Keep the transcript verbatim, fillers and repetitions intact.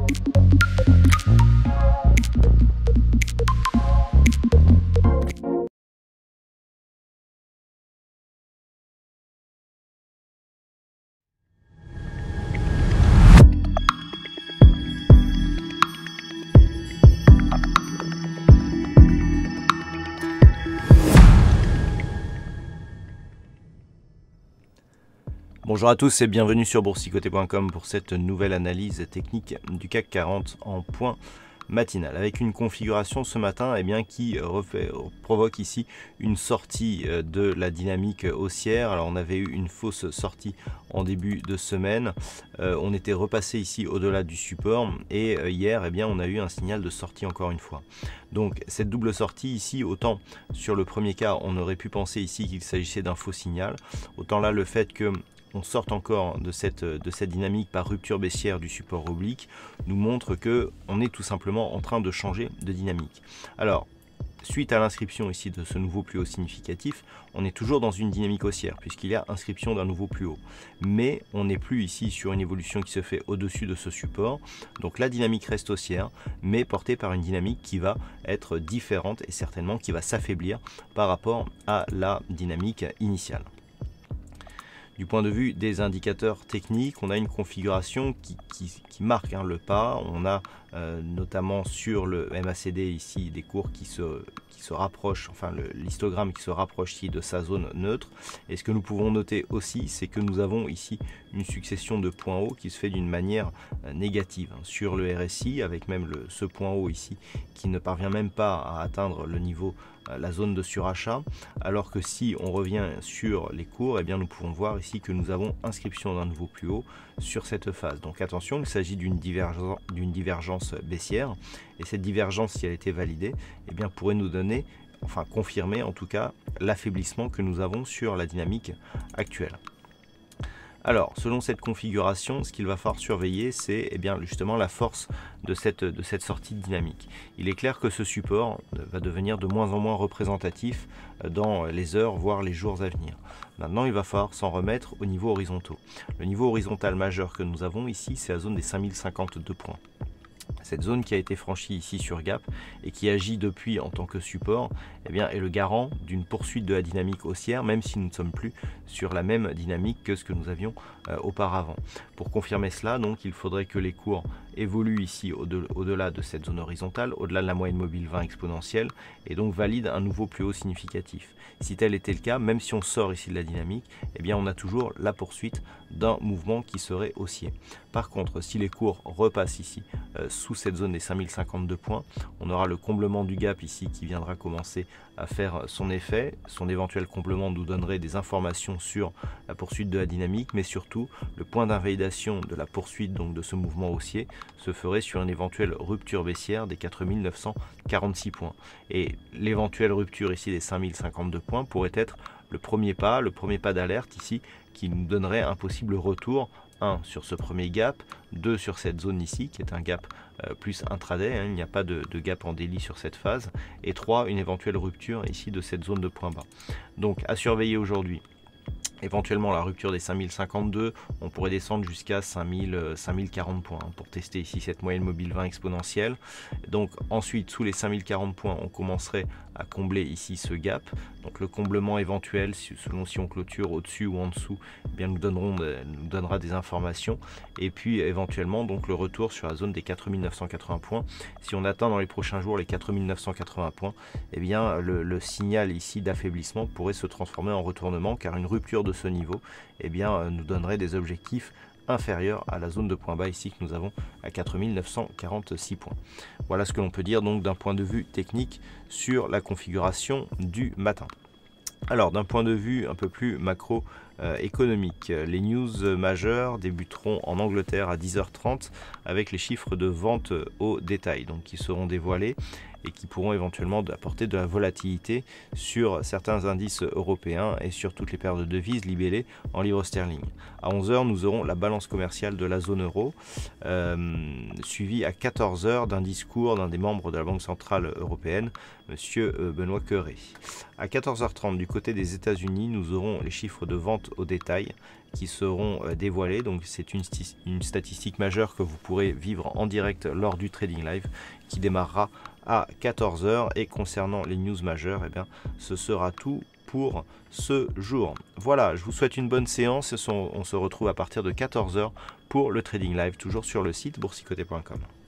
Bonjour à tous et bienvenue sur boursicoté point com pour cette nouvelle analyse technique du C A C quarante en point matinal, avec une configuration ce matin eh bien, qui refait, provoque ici une sortie de la dynamique haussière. Alors on avait eu une fausse sortie en début de semaine, euh, on était repassé ici au-delà du support et euh, hier eh bien, on a eu un signal de sortie encore une fois. Donc cette double sortie ici, autant sur le premier cas on aurait pu penser ici qu'il s'agissait d'un faux signal, autant là le fait que on sorte encore de cette, de cette dynamique par rupture baissière du support oblique nous montre que on est tout simplement en train de changer de dynamique. Alors suite à l'inscription ici de ce nouveau plus haut significatif, on est toujours dans une dynamique haussière puisqu'il y a inscription d'un nouveau plus haut, mais on n'est plus ici sur une évolution qui se fait au-dessus de ce support. Donc la dynamique reste haussière mais portée par une dynamique qui va être différente et certainement qui va s'affaiblir par rapport à la dynamique initiale. Du point de vue des indicateurs techniques, on a une configuration qui, qui, qui marque hein, le pas. On a euh, notamment sur le M A C D ici des cours qui se, qui se rapprochent, enfin l'histogramme qui se rapproche ici de sa zone neutre. Et ce que nous pouvons noter aussi, c'est que nous avons ici une succession de points hauts qui se fait d'une manière euh, négative hein, sur le R S I, avec même le, ce point haut ici qui ne parvient même pas à atteindre le niveau la zone de surachat, alors que si on revient sur les cours, eh bien nous pouvons voir ici que nous avons inscription d'un nouveau plus haut sur cette phase. Donc attention, il s'agit d'une divergence, d'une divergence baissière, et cette divergence, si elle était validée, eh bien pourrait nous donner, enfin confirmer en tout cas, l'affaiblissement que nous avons sur la dynamique actuelle. Alors, selon cette configuration, ce qu'il va falloir surveiller, c'est eh bien justement la force de cette, de cette sortie dynamique. Il est clair que ce support va devenir de moins en moins représentatif dans les heures, voire les jours à venir. Maintenant, il va falloir s'en remettre au niveau horizontaux. Le niveau horizontal majeur que nous avons ici, c'est la zone des cinq mille cinquante-deux points. Cette zone qui a été franchie ici sur Gap et qui agit depuis en tant que support eh bien, est le garant d'une poursuite de la dynamique haussière, même si nous ne sommes plus sur la même dynamique que ce que nous avions euh, auparavant. Pour confirmer cela, donc, il faudrait que les cours évoluent ici au-delà de cette zone horizontale, au-delà de la moyenne mobile vingt exponentielle, et donc valide un nouveau plus haut significatif. Si tel était le cas, même si on sort ici de la dynamique, eh bien, on a toujours la poursuite d'un mouvement qui serait haussier. Par contre, si les cours repassent ici euh, sous cette zone des cinq mille cinquante-deux points, on aura le comblement du gap ici qui viendra commencer à faire son effet. Son éventuel comblement nous donnerait des informations sur la poursuite de la dynamique, mais surtout le point d'invalidation de la poursuite donc de ce mouvement haussier se ferait sur une éventuelle rupture baissière des quatre mille neuf cent quarante-six points. Et l'éventuelle rupture ici des cinq mille cinquante-deux points pourrait être le premier pas, le premier pas d'alerte ici qui nous donnerait un possible retour, un sur ce premier gap, deux sur cette zone ici qui est un gap euh, plus intraday, hein, il n'y a pas de, de gap en daily sur cette phase, et trois une éventuelle rupture ici de cette zone de point bas. Donc à surveiller aujourd'hui. Éventuellement la rupture des cinq mille cinquante-deux, on pourrait descendre jusqu'à cinq mille, cinq mille quarante points hein, pour tester ici cette moyenne mobile vingt exponentielle. Donc ensuite sous les cinq mille quarante points on commencerait à combler ici ce gap. Donc le comblement éventuel selon si on clôture au-dessus ou en dessous, eh bien nous, donnerons, nous donnera des informations. Et puis éventuellement donc le retour sur la zone des quatre mille neuf cent quatre-vingts points. Si on atteint dans les prochains jours les quatre mille neuf cent quatre-vingts points, eh bien le, le signal ici d'affaiblissement pourrait se transformer en retournement, car une rupture de ce niveau eh bien, nous donnerait des objectifs inférieurs à la zone de point bas ici que nous avons à quatre mille neuf cent quarante-six points. Voilà ce que l'on peut dire donc d'un point de vue technique sur la configuration du matin. Alors d'un point de vue un peu plus macro euh, économique, les news majeures débuteront en Angleterre à dix heures trente avec les chiffres de vente au détail donc qui seront dévoilés et qui pourront éventuellement apporter de la volatilité sur certains indices européens et sur toutes les paires de devises libellées en livres sterling. À onze heures, nous aurons la balance commerciale de la zone euro, euh, suivie à quatorze heures d'un discours d'un des membres de la Banque Centrale Européenne, M. Benoît Cœuré. À quatorze heures trente, du côté des États-Unis, nous aurons les chiffres de vente ventes au détail qui seront dévoilées. Donc c'est une, une statistique majeure que vous pourrez vivre en direct lors du Trading Live qui démarrera à quatorze heures. Et concernant les news majeures, eh bien, ce sera tout pour ce jour. Voilà, je vous souhaite une bonne séance. On se retrouve à partir de quatorze heures pour le Trading Live, toujours sur le site boursicoté point com.